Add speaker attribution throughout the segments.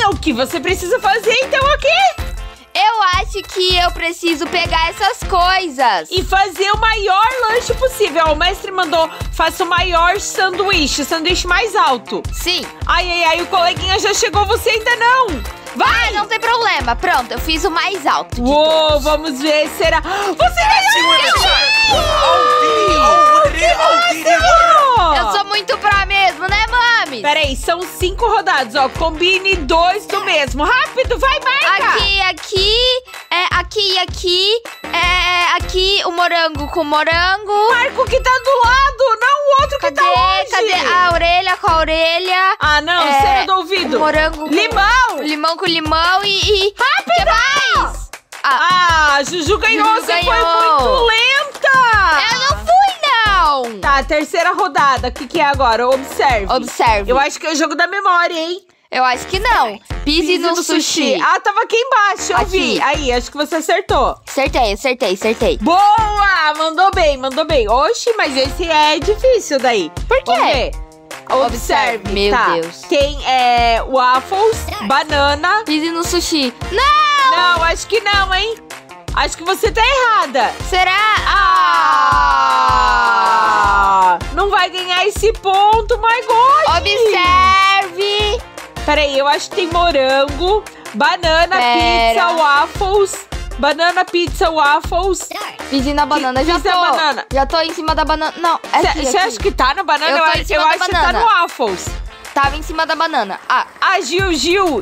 Speaker 1: O que você precisa fazer, então, aqui?
Speaker 2: Eu acho que eu preciso pegar essas coisas.
Speaker 1: E fazer o maior lanche possível. O mestre mandou, faça o maior sanduíche, o sanduíche mais alto.
Speaker 2: Sim.
Speaker 1: Ai, o coleguinha já chegou, você ainda não. Vai!
Speaker 2: Não tem problema. Pronto, eu fiz o mais alto de
Speaker 1: Uou,
Speaker 2: todos.
Speaker 1: vamos ver, será... Você ganhou!
Speaker 2: Eu sou muito pró mesmo, né, Mami?
Speaker 1: Peraí, são 5 rodadas, ó. Combine 2 do mesmo. Rápido, vai, marca!
Speaker 2: Aqui o morango com morango.
Speaker 1: Marca o que tá do lado, não o outro que tá longe.
Speaker 2: Cadê a orelha com a orelha?
Speaker 1: Ah, não, cera do ouvido.
Speaker 2: Morango com...
Speaker 1: Limão!
Speaker 2: Limão com limão e...
Speaker 1: Rápido!
Speaker 2: O que mais?
Speaker 1: Juju ganhou,
Speaker 2: Juju
Speaker 1: você
Speaker 2: ganhou.
Speaker 1: foi muito lenta!
Speaker 2: Eu não fui, não!
Speaker 1: Tá, terceira rodada, o que é agora? Observe.
Speaker 2: Observe.
Speaker 1: Eu acho que é o jogo da memória, hein?
Speaker 2: Eu acho que não. Pise no sushi.
Speaker 1: Ah, tava aqui embaixo, eu vi. Aí, acho que você acertou.
Speaker 2: Acertei.
Speaker 1: Boa! Mandou bem. Oxi, mas esse é difícil daí.
Speaker 2: Por quê?
Speaker 1: Vamos ver. Observe.
Speaker 2: Meu
Speaker 1: tá.
Speaker 2: Deus.
Speaker 1: Tem waffles, banana.
Speaker 2: Pise no sushi. Não!
Speaker 1: Não, acho que não, hein? Acho que você tá errada.
Speaker 2: Será?
Speaker 1: Não vai ganhar esse ponto, my God!
Speaker 2: Observe.
Speaker 1: Peraí, eu acho que tem morango, banana, pizza, waffles. Banana, pizza, waffles.
Speaker 2: Pise na banana, já
Speaker 1: Pise
Speaker 2: tô.
Speaker 1: na banana.
Speaker 2: Já tô em cima da banana. Não,
Speaker 1: Você acha que tá na banana?
Speaker 2: Eu tô em
Speaker 1: Eu
Speaker 2: cima da
Speaker 1: acho que tá
Speaker 2: banana.
Speaker 1: no waffles.
Speaker 2: Tava em cima da banana.
Speaker 1: Gil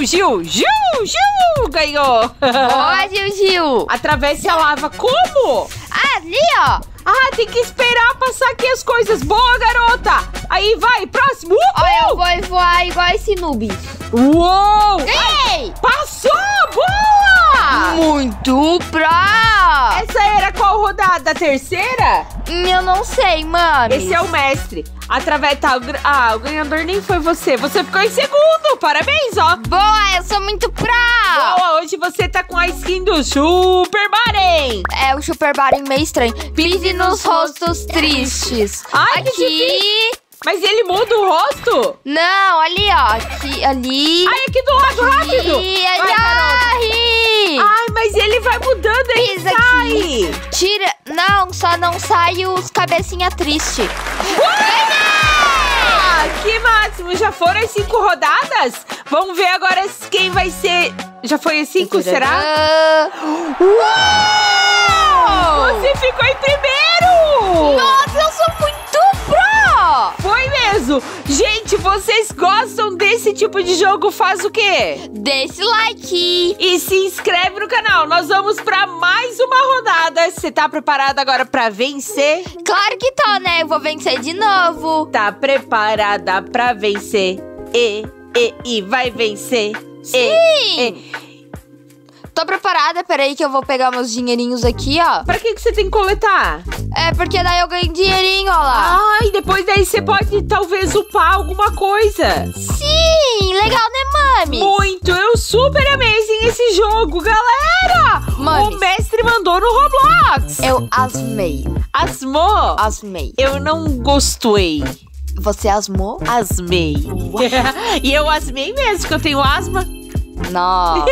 Speaker 1: ganhou.
Speaker 2: Boa, Gil.
Speaker 1: Atravesse a lava. Como?
Speaker 2: Ali, ó.
Speaker 1: Tem que esperar passar aqui as coisas. Boa, garota. Aí, vai, próximo. Uhul.
Speaker 2: Ó, eu vou voar igual esse noob.
Speaker 1: Uou.
Speaker 2: Ganhei!
Speaker 1: Passou, boa.
Speaker 2: Muito pró.
Speaker 1: Essa era qual rodada? A terceira?
Speaker 2: Eu não sei, mami.
Speaker 1: Esse é o mestre. Através... o ganhador nem foi você. Você ficou em segundo. Parabéns, ó.
Speaker 2: Boa, eu sou muito pró.
Speaker 1: Boa, hoje você tá com a skin do Super Mario.
Speaker 2: É o Super Mario meio estranho. Pise nos rostos tristes.
Speaker 1: Ai, que difícil. Mas ele muda o rosto?
Speaker 2: Não, ali, ó. Ali.
Speaker 1: Ai, aqui do lado, rápido. Ai, mas ele vai mudando, ele
Speaker 2: Pisa
Speaker 1: sai.
Speaker 2: aqui. Tira. Não, só não sai os cabecinha triste.
Speaker 1: Que máximo! Já foram as 5 rodadas? Vamos ver agora quem vai ser... Já foi as 5, será? Uou! Você ficou em primeiro!
Speaker 2: Nossa, eu sou muito pró!
Speaker 1: Foi mesmo! Gente, vocês gostam desse tipo de jogo? Faz o quê?
Speaker 2: Deixa o like!
Speaker 1: E se inscreve no canal. Nós vamos pra mais uma rodada. Você tá preparada agora pra vencer?
Speaker 2: Claro que tô, né? Eu vou vencer de novo.
Speaker 1: Tá preparada pra vencer? E vai vencer?
Speaker 2: Sim! Tô preparada, peraí que eu vou pegar meus dinheirinhos aqui, ó.
Speaker 1: Pra que você tem que coletar?
Speaker 2: É, porque daí eu ganho dinheirinho, ó lá.
Speaker 1: Ai, depois daí você pode talvez upar alguma coisa.
Speaker 2: Sim, legal, né, mami?
Speaker 1: Muito, eu super amazing esse jogo, galera!
Speaker 2: Mames.
Speaker 1: O mestre mandou no Roblox.
Speaker 2: Eu asmei.
Speaker 1: Asmou?
Speaker 2: Asmei.
Speaker 1: Eu não gostei.
Speaker 2: Você asmou?
Speaker 1: Asmei. E eu asmei mesmo, porque eu tenho asma.
Speaker 2: Nossa.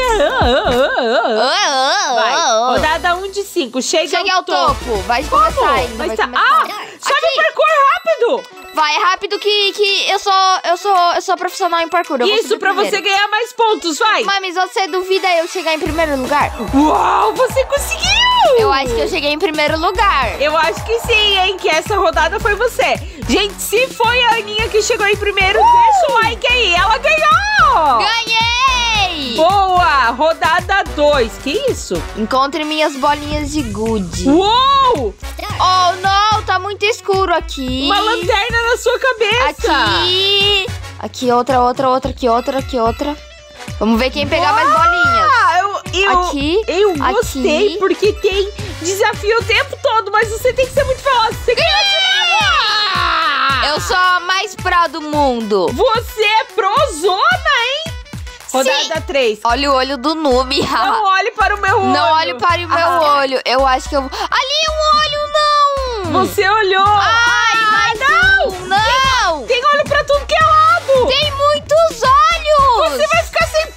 Speaker 1: Vai, rodada 1 de 5.
Speaker 2: Chegue ao topo. Vai começar ainda.
Speaker 1: Vai
Speaker 2: Vai
Speaker 1: tá...
Speaker 2: começar.
Speaker 1: Sobe o parkour rápido.
Speaker 2: Vai rápido que eu sou profissional em parkour. Eu vou
Speaker 1: Isso,
Speaker 2: subir
Speaker 1: pra
Speaker 2: primeiro.
Speaker 1: você ganhar mais pontos, vai.
Speaker 2: Mames, você duvida eu chegar em primeiro lugar?
Speaker 1: Uau, você conseguiu.
Speaker 2: Eu acho que eu cheguei em primeiro lugar.
Speaker 1: Eu acho que sim, hein, que essa rodada foi você. Gente, se foi a Aninha que chegou em primeiro, deixa o like aí. Ela ganhou.
Speaker 2: Ganhei!
Speaker 1: Boa, rodada 2. Que isso?
Speaker 2: Encontre minhas bolinhas de gude.
Speaker 1: Uou!
Speaker 2: Oh, não, tá muito escuro aqui.
Speaker 1: Uma lanterna na sua cabeça.
Speaker 2: Aqui. Aqui outra, aqui outra. Vamos ver quem pegar mais bolinhas.
Speaker 1: Eu gostei,
Speaker 2: aqui.
Speaker 1: porque tem desafio o tempo todo, mas você tem que ser muito veloz. Você ganhou de novo!
Speaker 2: Eu sou a mais pró do mundo.
Speaker 1: Você é prozona, hein? Rodada 3.
Speaker 2: Olha o olho do noob.
Speaker 1: Não olhe para o meu olho.
Speaker 2: Não olhe para o meu olho. Eu acho que eu... Ali um olho, não.
Speaker 1: Você olhou.
Speaker 2: Ai,
Speaker 1: não.
Speaker 2: Não.
Speaker 1: Tem olho pra tudo que é lado.
Speaker 2: Tem muitos olhos.
Speaker 1: Você vai ficar sem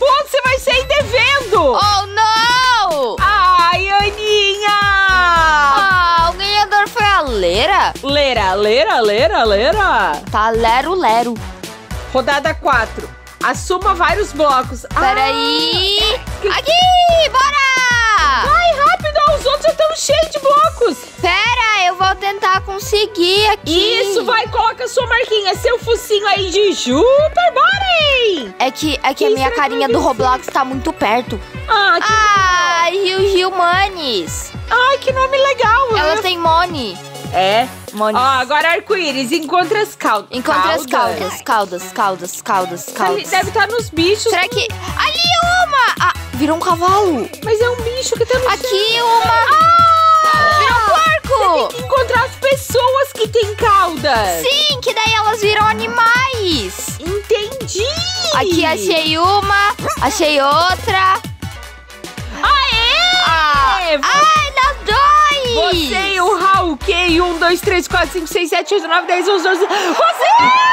Speaker 1: lera.
Speaker 2: Tá lero.
Speaker 1: Rodada 4. Assuma vários blocos.
Speaker 2: Peraí. Aqui, bora!
Speaker 1: Vai, rápido, os outros já estão cheios de blocos.
Speaker 2: Pera, eu vou tentar conseguir aqui.
Speaker 1: Isso, vai, coloca sua marquinha, seu focinho aí de Super Body.
Speaker 2: É que a minha carinha do Roblox tá muito perto.
Speaker 1: Ah,
Speaker 2: Rio Manes.
Speaker 1: Ai, que nome legal.
Speaker 2: Ela tem Moni.
Speaker 1: É.
Speaker 2: Moni.
Speaker 1: Ó, agora arco-íris, encontra as caudas.
Speaker 2: Encontra as caudas.
Speaker 1: Ali, deve estar nos bichos.
Speaker 2: Será que... Ali uma! Ah, virou um cavalo.
Speaker 1: Mas é um bicho que tá no
Speaker 2: Aqui uma... Virou um porco.
Speaker 1: Tem que encontrar as pessoas que têm caudas.
Speaker 2: Sim, que daí elas viram animais.
Speaker 1: Entendi.
Speaker 2: Aqui achei uma, achei outra.
Speaker 1: Aê!
Speaker 2: Ai, nós dois!
Speaker 1: Você e o Raul, que 1, 2, 3, 4, 5, 6, 7, 8, 9, 10, 11, 12. Você!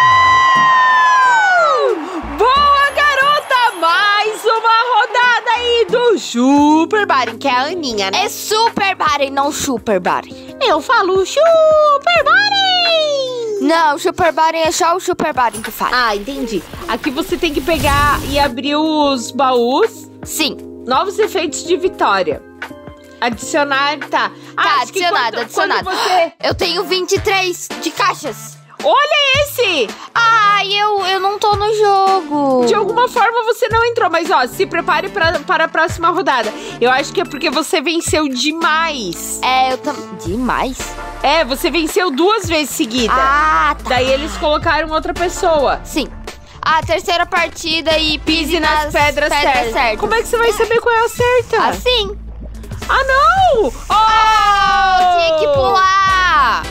Speaker 1: Boa, garota! Mais uma rodada aí do Super Body, que é a Aninha, né?
Speaker 2: É Super Body, não Super Body.
Speaker 1: Eu falo Super Body!
Speaker 2: Não, Super Body é só o Super Body que fala.
Speaker 1: Ah, entendi. Aqui você tem que pegar e abrir os baús.
Speaker 2: Sim.
Speaker 1: Novos efeitos de vitória. Adicionar, tá.
Speaker 2: Tá,
Speaker 1: Acho que
Speaker 2: adicionado.
Speaker 1: quando você...
Speaker 2: Eu tenho 23 de caixas.
Speaker 1: Olha esse!
Speaker 2: Ai, eu não tô no jogo.
Speaker 1: De alguma forma você não entrou, mas ó, se prepare para a próxima rodada. Eu acho que é porque você venceu demais.
Speaker 2: É, eu também. Demais?
Speaker 1: É, você venceu 2 vezes seguida.
Speaker 2: Ah, tá.
Speaker 1: Daí eles colocaram outra pessoa.
Speaker 2: Sim. A terceira partida e pise nas
Speaker 1: pedras certas. Como é que você vai saber qual é a certa?
Speaker 2: Assim.
Speaker 1: Ah, não! Oh!
Speaker 2: Tinha que pular!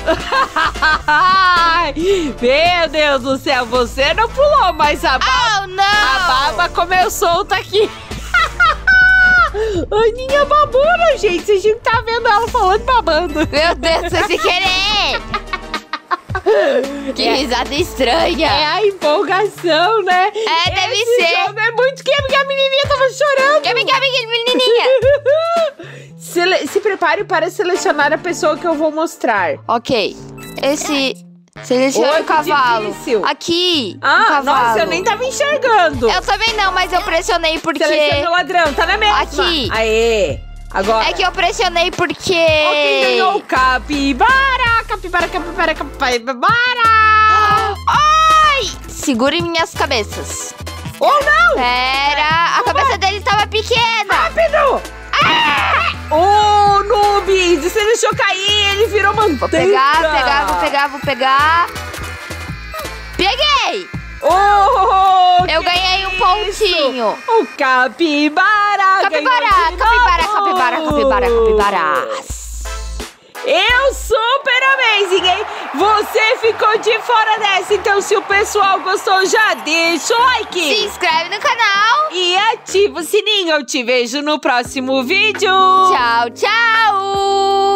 Speaker 1: Meu Deus do céu, você não pulou, mas a baba,
Speaker 2: Oh, não!
Speaker 1: a baba comeu solta aqui. Aninha babona, gente. Vocês tinham que estar vendo ela falando babando.
Speaker 2: Meu Deus, foi sem querer! Que risada estranha!
Speaker 1: É a empolgação, né?
Speaker 2: É, deve
Speaker 1: Esse
Speaker 2: ser.
Speaker 1: jogo é muito porque a menininha tava chorando.
Speaker 2: Menininha!
Speaker 1: Se prepare para selecionar a pessoa que eu vou mostrar.
Speaker 2: Ok. Seleciona o cavalo.
Speaker 1: Difícil.
Speaker 2: Aqui.
Speaker 1: Ah,
Speaker 2: o cavalo.
Speaker 1: nossa, eu nem tava enxergando.
Speaker 2: Eu também não, mas eu pressionei porque...
Speaker 1: Seleciona o ladrão, tá na mesma.
Speaker 2: Aqui.
Speaker 1: Aê. Agora.
Speaker 2: É que eu pressionei porque...
Speaker 1: Ó, quem ganhou? Capibara, capibara.
Speaker 2: Ai! Segure minhas cabeças.
Speaker 1: Oh, não!
Speaker 2: Pera, a cabeça dele tava pequena.
Speaker 1: Rápido! Ô, noob! Você deixou cair, ele virou manteiga.
Speaker 2: Vou pegar. Peguei!
Speaker 1: Oh,
Speaker 2: Eu ganhei um pontinho.
Speaker 1: O capibara.
Speaker 2: Capibara.
Speaker 1: Eu super amazing, hein? Você ficou de fora dessa, então se o pessoal gostou, já deixa o like.
Speaker 2: Se inscreve no canal.
Speaker 1: E ativa o sininho. Eu te vejo no próximo vídeo.
Speaker 2: Tchau.